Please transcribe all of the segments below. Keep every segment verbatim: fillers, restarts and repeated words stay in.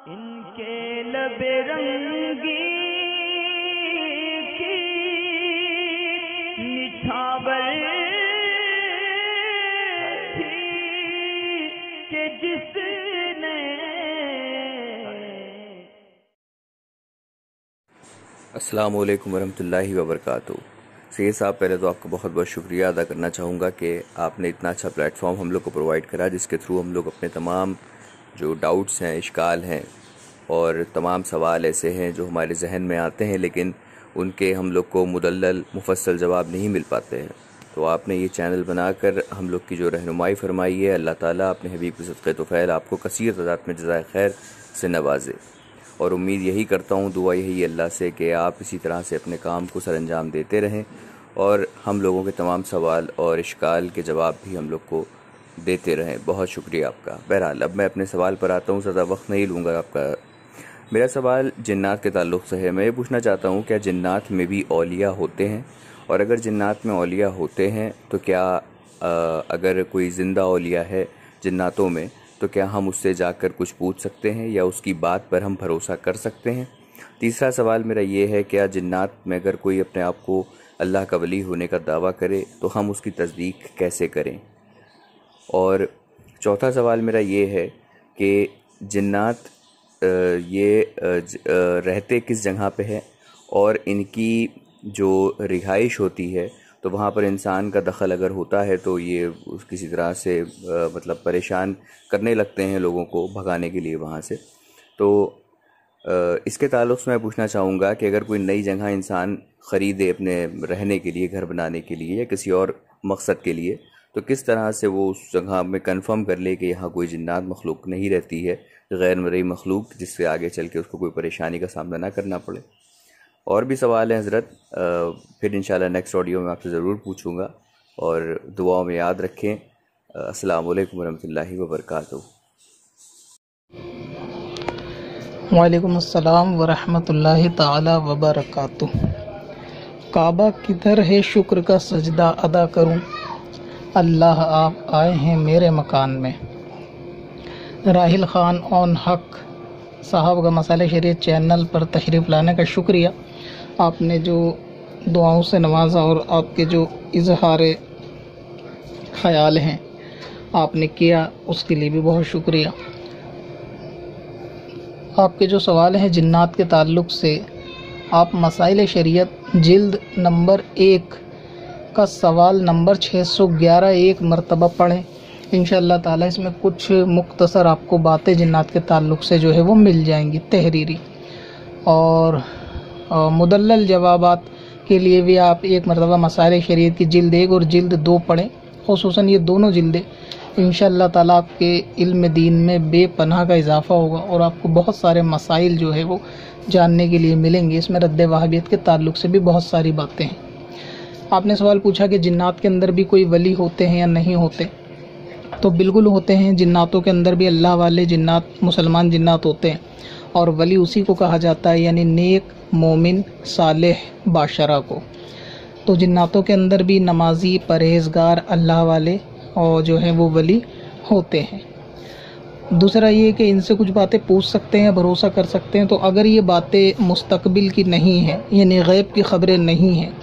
ان کے لب رنگی کی نچھاور تھی کہ جس نے السلام علیکم ورحمۃ اللہ وبرکاتہ۔ سید صاحب، پہلے تو آپ کا بہت بہت شکریہ ادا کرنا چاہوں گا کہ آپ نے اتنا اچھا پلیٹ فارم ہم لوگ کو پرووائڈ کرا، جس کے تھرو ہم لوگ اپنے تمام جو ڈاؤٹس ہیں، اشکال ہیں اور تمام سوال ایسے ہیں جو ہمارے ذہن میں آتے ہیں لیکن ان کے ہم لوگ کو مدلل مفصل جواب نہیں مل پاتے ہیں، تو آپ نے یہ چینل بنا کر ہم لوگ کی جو رہنمائی فرمائی ہے، اللہ تعالیٰ اپنے حبیب کے صدقے طفیل آپ کو کثیر تعداد میں جزائے خیر سے نوازے، اور امید یہی کرتا ہوں، دعا یہی اللہ سے کہ آپ اسی طرح سے اپنے کام کو سر انجام دیتے رہیں اور ہم لوگوں کے تمام سوال اور اشکال کے جواب بھی ہم لوگ کو دیتے رہیں۔ بہت شکریہ آپ کا۔ بہرحال اب میں اپنے سوال پر آتا ہوں، زیادہ وقت نہیں لوں گا آپ کا۔ میرا سوال جنات کے تعلق سے ہے۔ میں یہ پوچھنا چاہتا ہوں، کیا جنات میں بھی اولیاء ہوتے ہیں؟ اور اگر جنات میں اولیاء ہوتے ہیں تو کیا اگر کوئی زندہ اولیاء ہے جناتوں میں تو کیا ہم اس سے جا کر کچھ پوچھ سکتے ہیں یا اس کی بات پر ہم بھروسہ کر سکتے ہیں؟ تیسرا سوال میرا یہ ہے، کیا جنات میں اگر کوئی اپنے آپ کو اللہ کا ولی ہونے کا دعویٰ کرے تو ہم اس کی تصدیق کیسے کریں؟ اور چوتھا سوال میرا یہ ہے کہ جنات یہ رہتے کس جگہ پہ ہے اور ان کی جو رہائش ہوتی ہے تو وہاں پر انسان کا دخل اگر ہوتا ہے تو یہ کسی طرح سے مطلب پریشان کرنے لگتے ہیں لوگوں کو بھگانے کے لیے وہاں سے، تو اس کے تعلق سے میں پوچھنا چاہوں گا کہ اگر کوئی نئی جگہ انسان خریدے اپنے رہنے کے لیے، گھر بنانے کے لیے یا کسی اور مقصد کے لیے، تو کس طرح سے وہ اس جگہ میں کنفرم کر لے کہ یہاں کوئی جنات مخلوق نہیں رہتی ہے، غیر مرئی مخلوق، جس سے آگے چل کے اس کو کوئی پریشانی کا سامنا نہ کرنا پڑے؟ اور بھی سوال ہیں حضرت، پھر انشاءاللہ نیکسٹ آڈیو میں آپ سے ضرور پوچھوں گا، اور دعاؤں میں یاد رکھیں۔ السلام علیکم ورحمۃ اللہ وبرکاتہ۔ وعلیکم السلام ورحمۃ اللہ تعالی وبرکاتہ۔ کعبہ کدھر ہے، شکر کا سجدہ ادا کروں، اللہ آپ آئے ہیں میرے مکان میں۔ راحل خان اون حق صاحب کا مسائل شریعت چینل پر تشریف لانے کا شکریہ۔ آپ نے جو دعاؤں سے نوازا اور آپ کے جو اظہار خیال ہیں آپ نے کیا، اس کے لیے بھی بہت شکریہ۔ آپ کے جو سوال ہیں جنات کے تعلق سے، آپ مسائل شریعت جلد نمبر ایک کا سوال نمبر چھ سو گیارہ ایک مرتبہ پڑھیں، انشاءاللہ تعالیٰ اس میں کچھ مختصر آپ کو باتیں جنات کے تعلق سے جو ہے وہ مل جائیں گی تحریری، اور مدلل جوابات کے لیے بھی آپ ایک مرتبہ مسائل شریعت کی جلد ایک اور جلد دو پڑھیں، خصوصاً یہ دونوں جلدیں انشاءاللہ تعالیٰ آپ کے علم دین میں بے پناہ کا اضافہ ہوگا اور آپ کو بہت سارے مسائل جو ہے وہ جاننے کے لیے ملیں گے۔ اس میں رد وہابیت کے تعلق سے بھی بہت ساری باتیں ہیں۔ آپ نے سوال پوچھا کہ جنات کے اندر بھی کوئی ولی ہوتے ہیں یا نہیں ہوتے، تو بالکل ہوتے ہیں۔ جناتوں کے اندر بھی اللہ والے جنات، مسلمان جنات ہوتے ہیں، اور ولی اسی کو کہا جاتا ہے، یعنی نیک، مومن، صالح، باشرہ کو۔ تو جناتوں کے اندر بھی نمازی، پرہیزگار، اللہ والے اور جو ہیں وہ ولی ہوتے ہیں۔ دوسرا یہ کہ ان سے کچھ باتیں پوچھ سکتے ہیں، بھروسہ کر سکتے ہیں، تو اگر یہ باتیں مستقبل کی نہیں ہیں، یعنی غیب کی خبریں نہیں ہیں،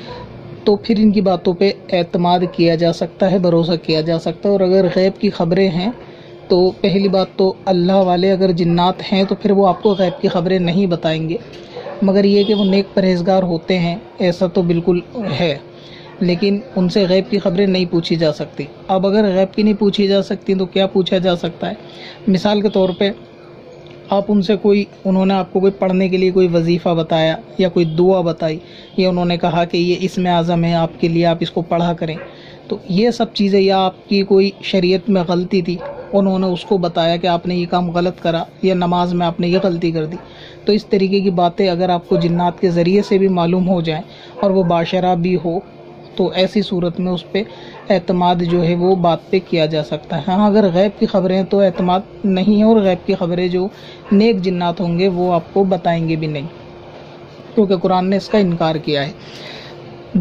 تو پھر ان کی باتوں پہ اعتماد کیا جا سکتا ہے، بھروسہ کیا جا سکتا ہے۔ اور اگر غیب کی خبریں ہیں تو پہلی بات تو اللہ والے اگر جنات ہیں تو پھر وہ آپ کو غیب کی خبریں نہیں بتائیں گے، مگر یہ کہ وہ نیک پرہیزگار ہوتے ہیں ایسا تو بالکل ہے، لیکن ان سے غیب کی خبریں نہیں پوچھی جا سکتی۔ اب اگر غیب کی نہیں پوچھی جا سکتی تو کیا پوچھا جا سکتا ہے؟ مثال کے طور پہ آپ ان سے کوئی، انہوں نے آپ کو کوئی پڑھنے کے لیے کوئی وظیفہ بتایا یا کوئی دعا بتائی، یا انہوں نے کہا کہ یہ اسم اعظم ہے آپ کے لیے، آپ اس کو پڑھا کریں، تو یہ سب چیزیں، یا آپ کی کوئی شریعت میں غلطی تھی، انہوں نے اس کو بتایا کہ آپ نے یہ کام غلط کرا، یا نماز میں آپ نے یہ غلطی کر دی، تو اس طریقے کی باتیں اگر آپ کو جنات کے ذریعے سے بھی معلوم ہو جائیں اور وہ باشرہ بھی ہو، تو ایسی صورت میں اس پہ اعتماد جو ہے وہ بات پہ کیا جا سکتا ہے۔ ہاں اگر غیب کی خبریں تو اعتماد نہیں ہے، اور غیب کی خبریں جو نیک جنات ہوں گے وہ آپ کو بتائیں گے بھی نہیں، کیونکہ قرآن نے اس کا انکار کیا ہے۔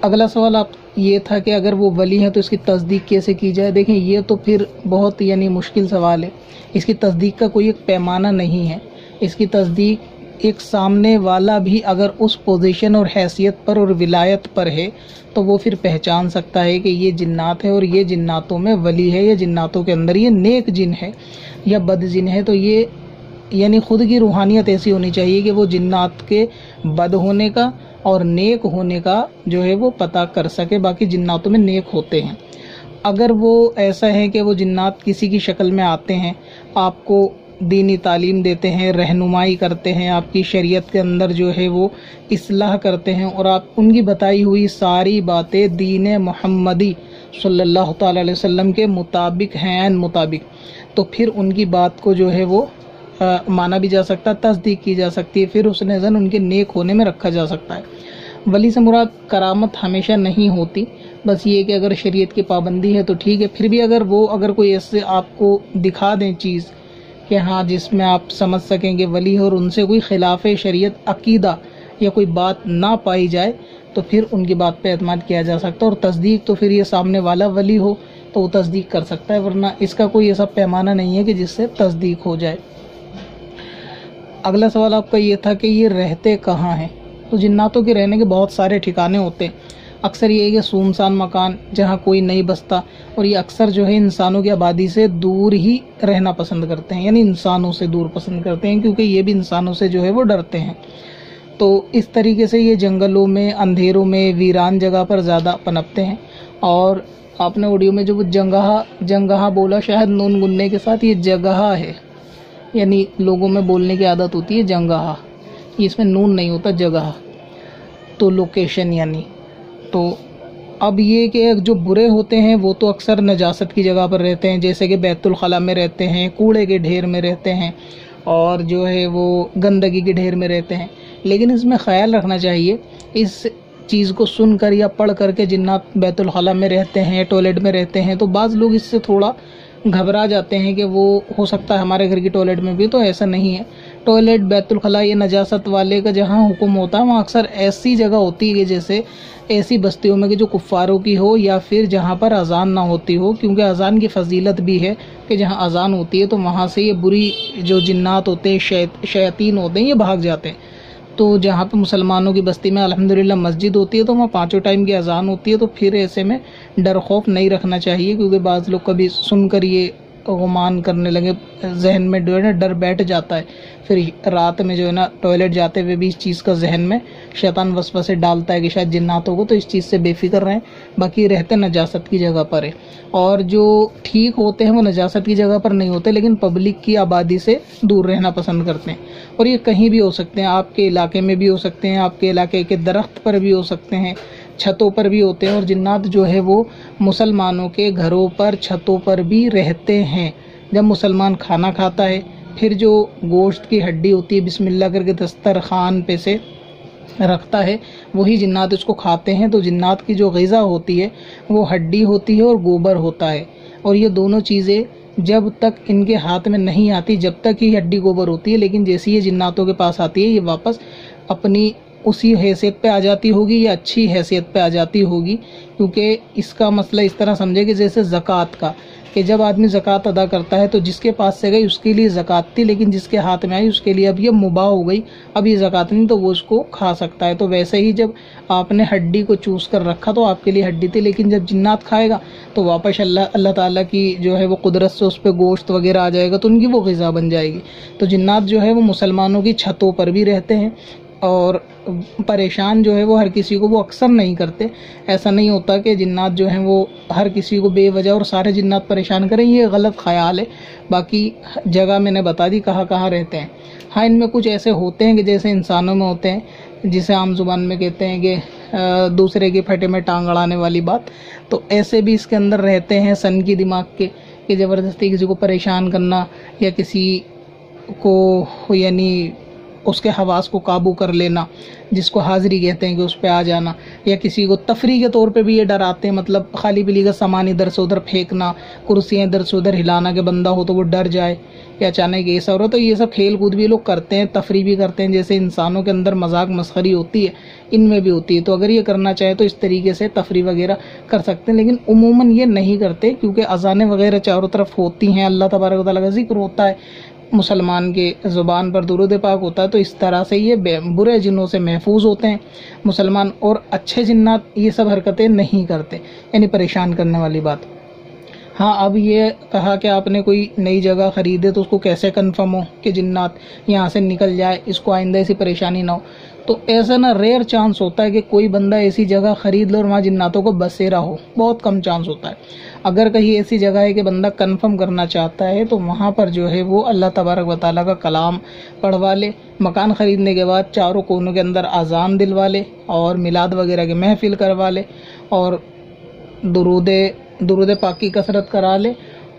अगला सवाल आप ये था कि अगर वो वली हैं तो इसकी तस्दीक कैसे की जाए। देखें, ये तो फिर बहुत यानी मुश्किल सवाल है। इसकी तस्दीक का कोई एक पैमाना नहीं है। इसकी तस्दीक एक सामने वाला भी अगर उस पोजीशन और हैसियत पर और विलायत पर है तो वो फिर पहचान सकता है कि ये जिन्नात है और ये जिन्नातों में वली है, या जिन्नातों के अंदर ये नेक जिन है या बद जिन है। तो ये यानी ख़ुद की रूहानियत ऐसी होनी चाहिए कि वो जिन्नात के बद होने का और नेक होने का जो है वो पता कर सके। बाकी जिन्नातों में नेक होते हैं। अगर वो ऐसा है कि वो जिन्नात किसी की शक्ल में आते हैं, आपको दीनी तालीम देते हैं, रहनुमाई करते हैं, आपकी शरीयत के अंदर जो है वो इस्लाह करते हैं, और आप उनकी बताई हुई सारी बातें दीन मुहम्मदी सल्लल्लाहु ताला अलैहि वसल्लम के मुताबिक हैं मुताबिक, तो फिर उनकी बात को जो है वो आ, माना भी जा सकता है, तस्दीक की जा सकती है, फिर उस नज़र उनके नेक होने में रखा जा सकता है। वली से मुराद करामत हमेशा नहीं होती, बस ये कि अगर शरीयत की पाबंदी है तो ठीक है। फिर भी अगर वो अगर कोई ऐसे आपको दिखा दें चीज़ कि हाँ जिसमें आप समझ सकेंगे वली हो और उनसे कोई खिलाफ शरीयत अकीदा या कोई बात ना पाई जाए तो फिर उनकी बात पे एतमाद किया जा सकता है। और तस्दीक तो फिर ये सामने वाला वली हो तो वो तस्दीक कर सकता है, वरना इसका कोई ऐसा पैमाना नहीं है कि जिससे तस्दीक हो जाए। अगला सवाल आपका ये था कि ये रहते कहाँ हैं। तो जिन्नातों के रहने के बहुत सारे ठिकाने होते हैं। अक्सर ये है कि सुनसान मकान जहाँ कोई नहीं बसता, और ये अक्सर जो है इंसानों की आबादी से दूर ही रहना पसंद करते हैं, यानी इंसानों से दूर पसंद करते हैं, क्योंकि ये भी इंसानों से जो है वो डरते हैं। तो इस तरीके से ये जंगलों में, अंधेरों में, वीरान जगह पर ज़्यादा पनपते हैं। और आपने ऑडियो में जो वो जंगहा जंगहा बोला, शायद नून गुन्ने के साथ, ये जगह है, यानी लोगों में बोलने की आदत होती है जंगहा, इसमें नून नहीं होता, जगह तो लोकेशन यानी। तो अब ये कि जो बुरे होते हैं वो तो अक्सर नजासत की जगह पर रहते हैं, जैसे कि बैतुल खला में रहते हैं, कूड़े के ढेर में रहते हैं, और जो है वो गंदगी के ढेर में रहते हैं। लेकिन इसमें ख्याल रखना चाहिए, इस चीज़ को सुनकर या पढ़ करके जिन्नात बैतुल खला में रहते हैं, टॉयलेट में रहते हैं, तो बाज़ लोग इससे थोड़ा घबरा जाते हैं कि वो हो सकता है हमारे घर की टॉयलेट में भी। तो ऐसा नहीं है। टॉयलेट बैतुल खला ये नजासत वाले का जहाँ हुक्म होता है वहाँ अक्सर ऐसी जगह होती है कि जैसे ऐसी बस्तियों में कि जो कुफ़ारों की हो, या फिर जहाँ पर अजान ना होती हो, क्योंकि अजान की फजीलत भी है कि जहाँ अजान होती है तो वहाँ से ये बुरी जो जिन्नात होते हैं, शैत शैतीन होते हैं, ये भाग जाते हैं। तो जहाँ पे मुसलमानों की बस्ती में अल्हम्दुलिल्लाह मस्जिद होती है तो वहाँ पाँचों टाइम की अजान होती है, तो फिर ऐसे में डर खौफ नहीं रखना चाहिए, क्योंकि बाज़ लोग कभी सुनकर ये गुमान करने लगे, जहन में जो है ना डर बैठ जाता है, फिर रात में जो है ना टॉयलेट जाते हुए भी इस चीज़ का जहन में शैतान वसवसे डालता है कि शायद जिन्नातों को, तो इस चीज़ से बेफिक्र रहें। बाकी रहते नजासत की जगह पर है, और जो ठीक होते हैं वो नजासत की जगह पर नहीं होते, लेकिन पब्लिक की आबादी से दूर रहना पसंद करते हैं। और ये कहीं भी हो सकते हैं, आपके इलाके में भी हो सकते हैं, आपके इलाके के दरख्त पर भी हो सकते हैं, छतों पर भी होते हैं। और जिन्नात जो है वो मुसलमानों के घरों पर, छतों पर भी रहते हैं। जब मुसलमान खाना खाता है, फिर जो गोश्त की हड्डी होती है बिस्मिल्लाह करके दस्तरखान पे से रखता है, वही जिन्नात उसको खाते हैं। तो जिन्नात की जो ग़िज़ा होती है वो हड्डी होती है और गोबर होता है, और ये दोनों चीज़ें जब तक इनके हाथ में नहीं आती, जब तक ही हड्डी गोबर होती है, लेकिन जैसे ये जिन्नातों के पास आती है ये वापस अपनी उसी हैसियत पे आ जाती होगी, या अच्छी हैसियत पे आ जाती होगी। क्योंकि इसका मसला इस तरह समझे कि जैसे ज़कात का, कि जब आदमी ज़कात अदा करता है तो जिसके पास से गई उसके लिए ज़कात थी, लेकिन जिसके हाथ में आई उसके लिए अब ये मुबाह हो गई, अब ये ज़कात नहीं, तो वो उसको खा सकता है। तो वैसे ही जब आपने हड्डी को चूस कर रखा तो आपके लिए हड्डी थी, लेकिन जब जिन्नात खाएगा तो वापस अल्लाह अल्लाह ताला की जो है वो कुदरत से उस पर गोश्त वगैरह आ जाएगा, तो उनकी वो ग़िज़ा बन जाएगी। तो जिन्नात जो है वो मुसलमानों की छतों पर भी रहते हैं, और परेशान जो है वो हर किसी को वो अक्सर नहीं करते। ऐसा नहीं होता कि जिन्नात जो हैं वो हर किसी को बेवजह और सारे जिन्नात परेशान करें, ये गलत ख्याल है। बाकी जगह मैंने बता दी कहाँ कहाँ रहते हैं। हाँ, इनमें कुछ ऐसे होते हैं कि जैसे इंसानों में होते हैं, जिसे आम जुबान में कहते हैं कि दूसरे के फटे में टांग अड़ाने वाली बात, तो ऐसे भी इसके अंदर रहते हैं सन की दिमाग के, कि ज़बरदस्ती किसी को परेशान करना या किसी को यानी اس کے حواس کو قابو کر لینا، جس کو حاضری کہتے ہیں کہ اس پہ آ جانا، یا کسی کو تفریح کے طور پہ بھی یہ ڈراتے ہیں، مطلب خالی پلی کا سامان ادھر سے ادھر پھینکنا، کرسیاں ادھر سے ادھر ہلانا کہ بندہ ہو تو وہ ڈر جائے یا اچانک ایسا ہو رہا. تو یہ سب کھیل کود بھی لوگ کرتے ہیں، تفریح بھی کرتے ہیں، جیسے انسانوں کے اندر مذاق مسخری ہوتی ہے ان میں بھی ہوتی ہے. تو اگر یہ کرنا چاہے تو اس طریقے سے تفریح وغیرہ کر سکتے ہیں، لیکن عموماً یہ نہیں کرتے کیونکہ اذانیں وغیرہ چاروں طرف ہوتی ہیں، اللہ تبارک و تعالیٰ کا ذکر ہوتا ہے، مسلمان کے زبان پر درود پاک ہوتا ہے. تو اس طرح سے یہ برے جنوں سے محفوظ ہوتے ہیں مسلمان، اور اچھے جنات یہ سب حرکتیں نہیں کرتے، یعنی پریشان کرنے والی بات. ہاں اب یہ کہا کہ آپ نے کوئی نئی جگہ خریدے تو اس کو کیسے کنفرم ہو کہ جنات یہاں سے نکل جائے، اس کو آئندہ ایسی پریشانی نہ ہو. تو ایسا نا ریئر چانس ہوتا ہے کہ کوئی بندہ ایسی جگہ خرید لے اور وہاں جناتوں کو بسیرا ہو، بہت کم چانس ہوتا ہے. اگر کہیں ایسی جگہ ہے کہ بندہ کنفرم کرنا چاہتا ہے تو وہاں پر جو ہے وہ اللہ تبارک و تعالیٰ کا کلام پڑھوا لے. مکان خریدنے کے بعد چاروں کونوں کے اندر اذان دلوا لے اور میلاد وغیرہ کے محفل کروا لے اور درود درود پاک کی کثرت کرا لے.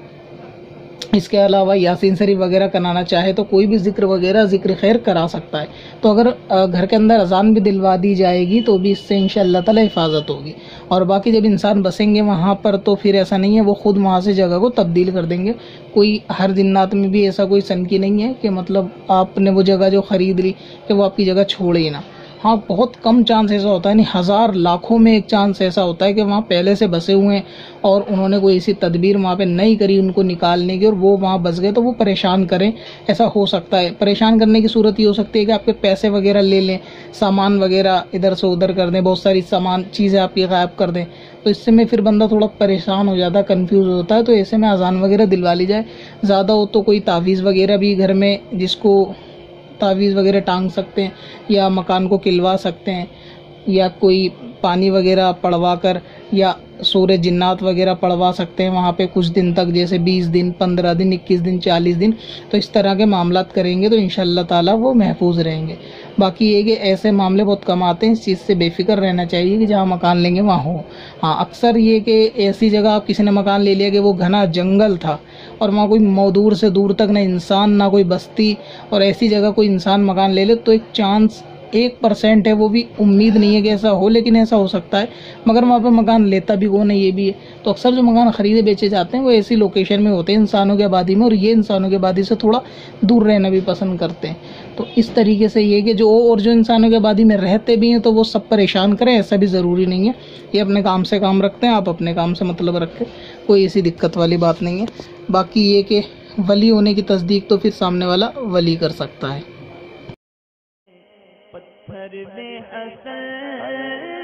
اس کے علاوہ یاسین شریف وغیرہ کرانا چاہے تو کوئی بھی ذکر وغیرہ ذکر خیر کرا سکتا ہے. تو اگر گھر کے اندر اذان بھی دلوا دی جائے گی تو بھی اس سے انشاءاللہ تعالی حفاظت ہوگی. اور باقی جب انسان بسیں گے وہاں پر تو پھر ایسا نہیں ہے وہ خود وہاں سے جگہ کو تبدیل کر دیں گے. کوئی ہر جنات میں بھی ایسا کوئی سنکی نہیں ہے کہ مطلب آپ نے وہ جگہ جو خرید لی کہ وہ آپ کی جگہ چھوڑے ہی نہ. ہاں بہت کم چانس ایسا ہوتا ہے، یعنی ہزار لاکھوں میں ایک چانس ایسا ہوتا ہے کہ وہاں پہلے سے بسے ہوئے ہیں اور انہوں نے کوئی ایسی تدبیر وہاں پہ نہیں کری ان کو نکالنے کی اور وہ وہاں بس گئے تو وہ پریشان کریں. ایسا ہو سکتا ہے. پریشان کرنے کی صورت یہ ہو سکتی ہے کہ آپ کے پیسے وغیرہ لے لیں، سامان وغیرہ ادھر سے ادھر کر دیں، بہت ساری سامان چیزیں آپ کی غائب کر دیں. تو اس سے میں پھر بندہ تھوڑا پریشان ہو جاتا ہے، کنفیوز ہوتا ہے. تو ایسے میں اذان وغیرہ دلوا لی جائے. زیادہ ہو تو کوئی تعویذ وغیرہ بھی گھر میں جس کو تعویذ وغیرہ ٹانگ سکتے ہیں یا مکان کو کلوا سکتے ہیں، یا کوئی پانی وغیرہ پڑوا کر یا سورہ جنات وغیرہ پڑھوا سکتے ہیں وہاں پہ کچھ دن تک، جیسے بیس دن، پندرہ دن، اکیس دن، چالیس دن. تو اس طرح کے معاملات کریں گے تو انشاءاللہ تعالیٰ وہ محفوظ رہیں گے. باقی یہ کہ ایسے معاملے بہت کم آتے ہیں، اس چیز سے بے فکر رہنا چاہیے کہ جہاں مکان لیں گے وہاں ہو. ہاں اکثر یہ کہ ایسی جگہ آپ کسی نے مکان لے لیا کہ وہ گھنا جنگل تھا اور وہاں کوئی دور سے دور تک نہ انسان نہ کوئی بستی، اور ایسی جگہ کوئی انسان مکان لے لے تو ایک چانس ایک پرسینٹ ہے، وہ بھی امید نہیں ہے کہ ایسا ہو، لیکن ایسا ہو سکتا ہے. مگر وہاں پہ مکان لیتا بھی کون ہے یہ بھی ہے. تو اکثر جو مکان خریدے بیچے جاتے ہیں وہ ایسی لوکیشن میں ہوتے ہیں انسانوں کی آبادی میں، اور یہ انسانوں کی آبادی سے تھوڑا دور رہنا بھی پسند کرتے ہیں. تو اس طریقے سے یہ کہ جو اور جو انسانوں کی آبادی میں رہتے بھی ہیں تو وہ سب پریشان کریں، ایسا بھی ضروری نہیں ہے. یہ اپنے کام سے کام رکھتے ہیں، آپ اپنے کام سے مطلب رکھیں، کوئی ایسی دقت والی بات نہیں ہے. باقی یہ کہ ولی ہونے کی تصدیق تو پھر سامنے والا ولی کر سکتا ہے. پتھر میں حسن